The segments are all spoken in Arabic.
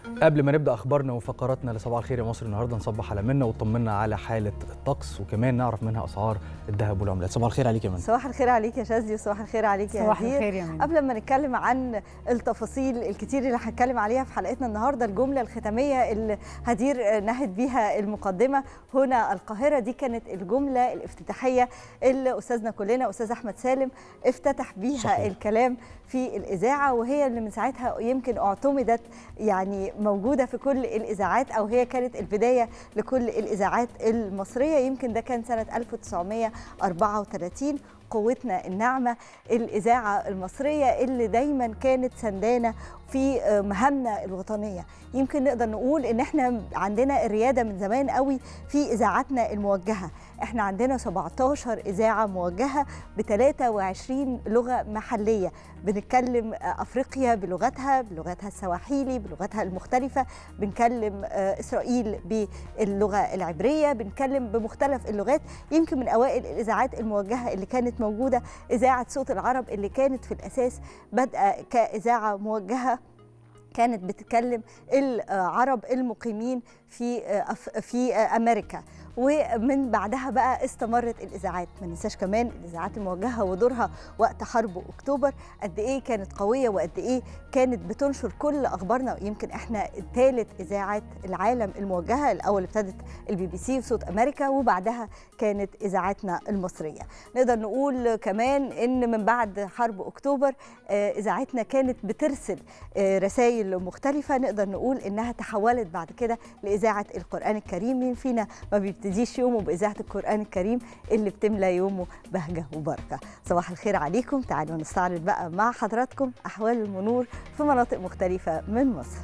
قبل ما نبدأ أخبارنا وفقراتنا لصباح الخير يا مصر النهارده نصبح على منى وطمنا على حالة الطقس وكمان نعرف منها أسعار الذهب والعملات. صباح الخير عليك يا منى. صباح الخير عليك يا شاذلي وصباح الخير عليك يا صباح هدير. الخير يا منى. قبل ما نتكلم عن التفاصيل الكتير اللي هنتكلم عليها في حلقتنا النهارده، الجملة الختامية اللي هدير نهت بيها المقدمة هنا القاهرة دي كانت الجملة الافتتاحية اللي أستاذنا كلنا أستاذ أحمد سالم افتتح بيها صحيح. الكلام في الإذاعة، وهي اللي من ساعتها يمكن اعتمدت يعني موجودة في كل الإذاعات، أو هي كانت البداية لكل الإذاعات المصرية. يمكن ده كان سنة 1934. قوتنا الناعمة الإذاعة المصرية اللي دايما كانت سندانة في مهامنا الوطنية. يمكن نقدر نقول إن احنا عندنا الريادة من زمان قوي في إذاعاتنا الموجهة. احنا عندنا 17 إذاعة موجهة ب 23 لغة محلية، بنتكلم أفريقيا بلغتها السواحيلي بلغتها المختلفة، بنكلم إسرائيل باللغة العبرية، بنتكلم بمختلف اللغات. يمكن من أوائل الإذاعات الموجهة اللي كانت موجودة إذاعة صوت العرب، اللي كانت في الأساس بدأ كإذاعة موجهة كانت بتتكلم العرب المقيمين في أمريكا، ومن بعدها بقى استمرت الإذاعات. ما ننساش كمان الإذاعات الموجهة ودورها وقت حرب أكتوبر قد إيه كانت قوية وقد إيه كانت بتنشر كل أخبارنا. يمكن إحنا ثالث إذاعات العالم الموجهة، الأول ابتدت BBC وصوت أمريكا وبعدها كانت إذاعتنا المصرية. نقدر نقول كمان إن من بعد حرب أكتوبر إذاعتنا كانت بترسل رسائل مختلفة. نقدر نقول إنها تحولت بعد كده لإذاعة القرآن الكريم. مين فينا ما بيبتديش يومه بإذاعة القرآن الكريم اللي بتملى يومه بهجة وبركة؟ صباح الخير عليكم. تعالوا نستعرض بقى مع حضراتكم أحوال المرور في مناطق مختلفة من مصر.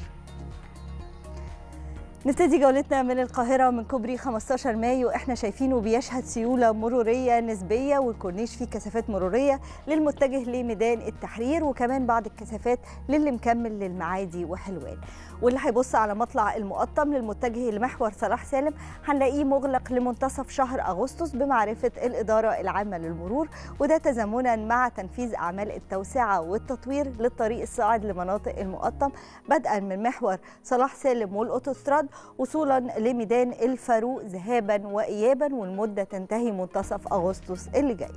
نبتدي جولتنا من القاهرة من كوبري 15 مايو. احنا شايفينه بيشهد سيولة مرورية نسبية، والكورنيش فيه كثافات مرورية للمتجه لميدان التحرير، وكمان بعض الكثافات للي مكمل للمعادي وحلوان. واللي هيبص على مطلع المقطم للمتجه لمحور صلاح سالم هنلاقيه مغلق لمنتصف شهر أغسطس بمعرفة الإدارة العامة للمرور، وده تزامنا مع تنفيذ أعمال التوسعة والتطوير للطريق الصاعد لمناطق المقطم بدءا من محور صلاح سالم والأوتوستراد وصولا لميدان الفاروق ذهابا وإيابا، والمدة تنتهي منتصف أغسطس اللي جاي.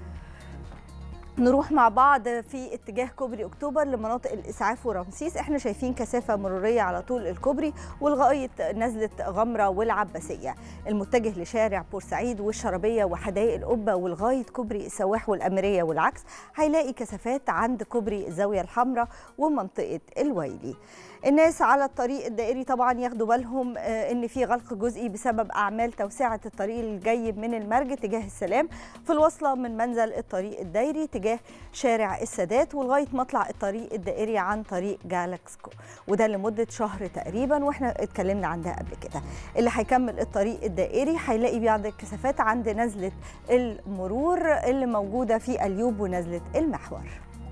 نروح مع بعض في اتجاه كوبري أكتوبر لمناطق الإسعاف ورمسيس. احنا شايفين كثافة مرورية على طول الكوبري ولغاية نزلة غمرة والعباسية. المتجه لشارع بورسعيد والشربية وحدائق القبة ولغاية كوبري السواح والأميرية والعكس هيلاقي كثافات عند كوبري الزاوية الحمراء ومنطقة الويلي. الناس على الطريق الدائري طبعا ياخدوا بالهم ان في غلق جزئي بسبب اعمال توسعه الطريق الجاي من المرج تجاه السلام في الوصله من منزل الطريق الدائري تجاه شارع السادات ولغايه مطلع الطريق الدائري عن طريق جالاكسكو، وده لمده شهر تقريبا واحنا اتكلمنا عن ده قبل كده. اللي هيكمل الطريق الدائري هيلاقي بعض الكثافات عند نزله المرور اللي موجوده في اليوب ونزله المحور.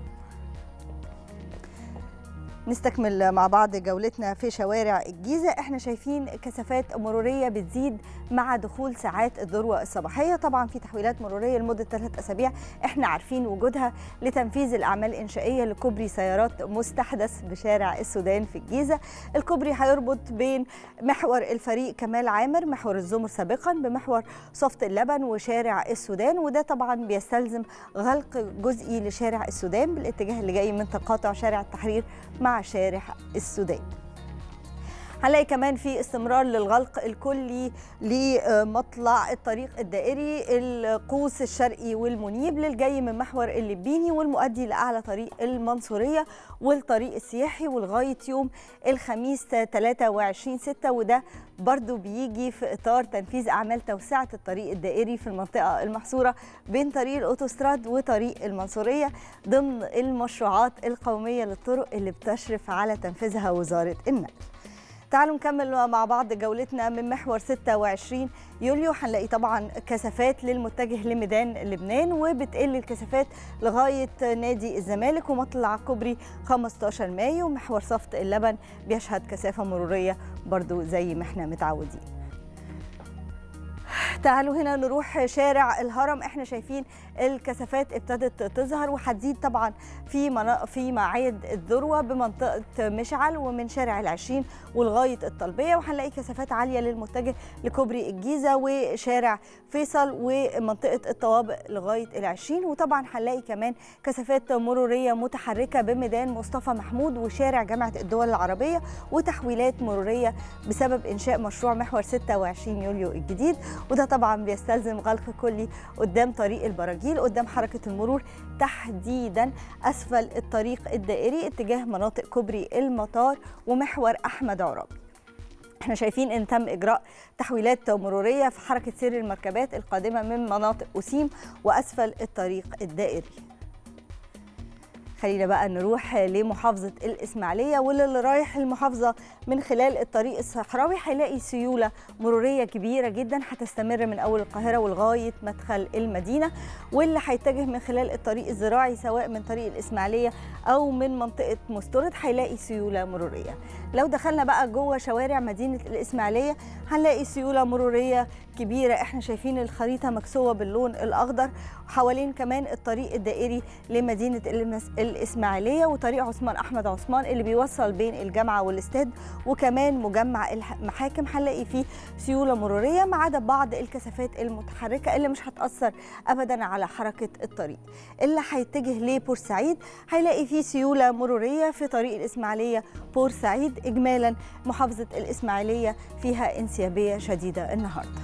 نستكمل مع بعض جولتنا في شوارع الجيزة. احنا شايفين كثافات مرورية بتزيد مع دخول ساعات الذروة الصباحية. طبعا في تحويلات مرورية لمدة 3 أسابيع احنا عارفين وجودها لتنفيذ الأعمال الإنشائية لكوبري سيارات مستحدث بشارع السودان في الجيزة. الكوبري هيربط بين محور الفريق كمال عامر محور الزمر سابقا بمحور صفت اللبن وشارع السودان، وده طبعا بيستلزم غلق جزئي لشارع السودان بالاتجاه اللي جاي من تقاطع شارع التحرير مع شارع السودان. هنلاقي كمان في استمرار للغلق الكلي لمطلع الطريق الدائري القوس الشرقي والمنيب للجاي من محور اللبيني والمؤدي لأعلى طريق المنصورية والطريق السياحي ولغاية يوم الخميس 23/6، وده برضو بيجي في إطار تنفيذ أعمال توسعة الطريق الدائري في المنطقة المحصورة بين طريق الأوتوستراد وطريق المنصورية ضمن المشروعات القومية للطرق اللي بتشرف على تنفيذها وزارة النقل. تعالوا نكمل مع بعض جولتنا من محور 26 يوليو. هنلاقي طبعا كثافات للمتجه لميدان لبنان وبتقل الكثافات لغايه نادي الزمالك ومطلع كوبري 15 مايو. محور صفت اللبن بيشهد كثافه مروريه برضو زي ما احنا متعودين. تعالوا هنا نروح شارع الهرم. احنا شايفين الكثافات ابتدت تظهر وهتزيد طبعا في مواعيد الذروه بمنطقه مشعل ومن شارع العشرين ولغايه الطلبيه، وهنلاقي كثافات عاليه للمتجه لكوبري الجيزه وشارع فيصل ومنطقه الطوابق لغايه العشرين، وطبعا هنلاقي كمان كثافات مروريه متحركه بميدان مصطفى محمود وشارع جامعه الدول العربيه، وتحويلات مروريه بسبب انشاء مشروع محور 26 يوليو الجديد، وده طبعا بيستلزم غلق كلي قدام طريق البراجيل قدام حركه المرور تحديدا اسفل الطريق الدائري اتجاه مناطق كوبري المطار ومحور احمد عرابي. احنا شايفين ان تم اجراء تحويلات مروريه في حركه سير المركبات القادمه من مناطق أسيم واسفل الطريق الدائري. خلينا بقى نروح لمحافظة الإسماعيلية، واللي رايح المحافظة من خلال الطريق الصحراوي هيلاقي سيولة مرورية كبيرة جدا هتستمر من أول القاهرة ولغاية مدخل المدينة، واللي هيتجه من خلال الطريق الزراعي سواء من طريق الإسماعيلية أو من منطقة مسترد هيلاقي سيولة مرورية. لو دخلنا بقى جوه شوارع مدينة الإسماعيلية هنلاقي سيولة مرورية كبيرة. احنا شايفين الخريطة مكسوة باللون الأخضر، حوالين كمان الطريق الدائري لمدينة الإسماعيلية وطريق عثمان أحمد عثمان اللي بيوصل بين الجامعة والاستاد وكمان مجمع المحاكم هنلاقي فيه سيولة مرورية ما عدا بعض الكثافات المتحركة اللي مش هتأثر أبدا على حركة الطريق. اللي هيتجه لبورسعيد هيلاقي فيه سيولة مرورية في طريق الإسماعيلية بورسعيد. إجمالا محافظة الإسماعيلية فيها انسيابية شديدة النهارده.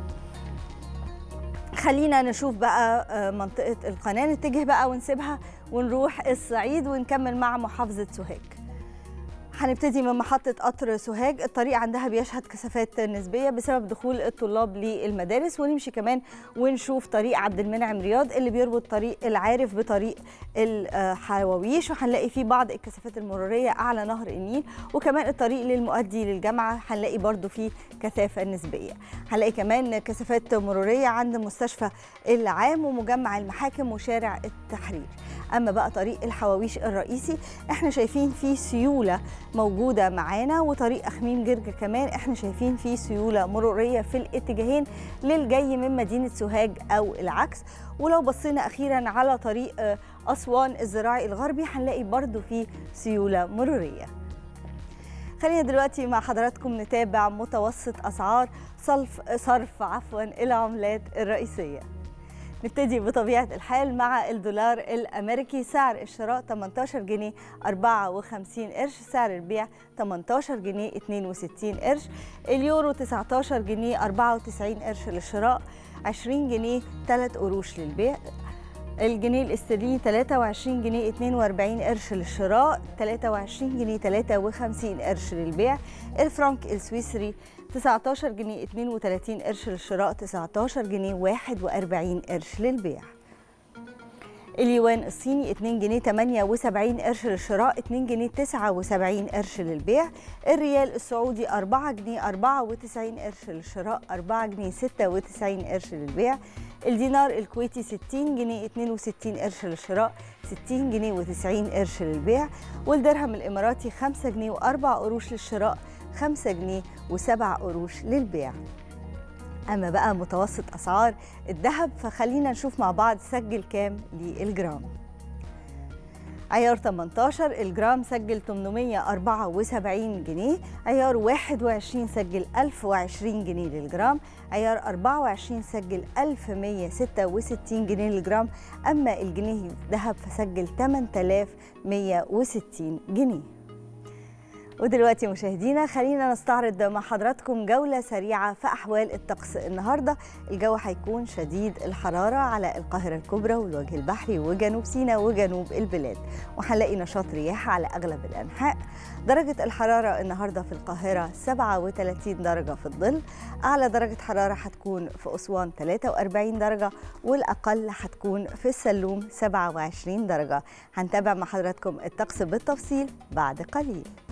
خلينا نشوف بقى منطقة القناة، نتجه بقى ونسيبها ونروح الصعيد ونكمل مع محافظة سوهاج. هنبتدي من محطة قطر سوهاج، الطريق عندها بيشهد كثافات نسبية بسبب دخول الطلاب للمدارس، ونمشي كمان ونشوف طريق عبد المنعم رياض اللي بيربط طريق العارف بطريق الحواويش، وهنلاقي فيه بعض الكثافات المرورية أعلى نهر النيل، وكمان الطريق للمؤدي للجامعة هنلاقي برضو فيه كثافة نسبية. هنلاقي كمان كثافات مرورية عند مستشفى العام ومجمع المحاكم وشارع التحرير. أما بقى طريق الحواويش الرئيسي احنا شايفين فيه سيولة موجودة معانا، وطريق أخميم جرجة كمان احنا شايفين فيه سيولة مرورية في الاتجاهين للجاي من مدينة سوهاج أو العكس. ولو بصينا أخيرا على طريق أسوان الزراعي الغربي هنلاقي برضو فيه سيولة مرورية. خلينا دلوقتي مع حضراتكم نتابع متوسط أسعار صرف العملات الرئيسية. نبتدي بطبيعة الحال مع الدولار الأمريكي، سعر الشراء 18 جنيه 54 قرش، سعر البيع 18 جنيه 62 قرش، اليورو 19 جنيه 94 قرش للشراء، 20 جنيه 3 قروش للبيع، الجنيه الاسترليني 23 جنيه 42 قرش للشراء، 23 جنيه 53 قرش للبيع، الفرنك السويسري 19 جنيه 32 قرش للشراء، 19 جنيه 41 قرش للبيع. اليوان الصيني 2 جنيه 78 قرش للشراء، 2 جنيه 79 قرش للبيع. الريال السعودي 4 جنيه 94 قرش للشراء، 4 جنيه 96 قرش للبيع. الدينار الكويتي 60 جنيه 62 قرش للشراء، 60 جنيه و90 قرش للبيع. والدرهم الإماراتي 5 جنيه و4 قروش للشراء، 5 جنيه و7 قروش للبيع. أما بقى متوسط أسعار الذهب فخلينا نشوف مع بعض سجل كام للجرام. عيار 18 الجرام سجل 874 جنيه، عيار 21 سجل 1020 جنيه للجرام، عيار 24 سجل 1166 جنيه للجرام، أما الجنيه الذهب فسجل 8160 جنيه. ودلوقتي مشاهدينا خلينا نستعرض مع حضراتكم جولة سريعة في أحوال الطقس النهاردة. الجو هيكون شديد الحرارة على القاهرة الكبرى والوجه البحري وجنوب سيناء وجنوب البلاد، وهنلاقي نشاط رياح على أغلب الأنحاء. درجة الحرارة النهاردة في القاهرة 37 درجة في الظل، أعلى درجة حرارة هتكون في أسوان 43 درجة، والأقل هتكون في السلوم 27 درجة. هنتابع مع حضراتكم الطقس بالتفصيل بعد قليل.